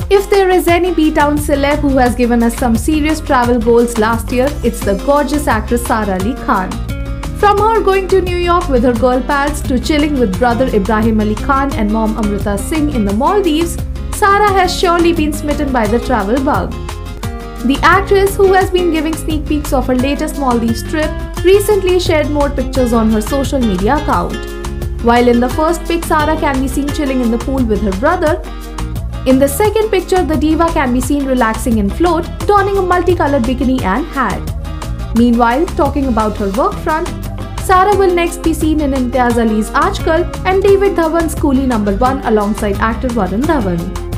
If there is any B-Town celeb who has given us some serious travel goals last year, it's the gorgeous actress Sara Ali Khan. From her going to New York with her girl pals to chilling with brother Ibrahim Ali Khan and mom Amrita Singh in the Maldives, Sara has surely been smitten by the travel bug. The actress, who has been giving sneak peeks of her latest Maldives trip, recently shared more pictures on her social media account. While in the first pic, Sara can be seen chilling in the pool with her brother, in the second picture, the diva can be seen relaxing in float, donning a multicolored bikini and hat. Meanwhile, talking about her work front, Sara will next be seen in Imtiaz Ali's Aajkal and David Dhawan's Coolie No. 1 alongside actor Varun Dhawan.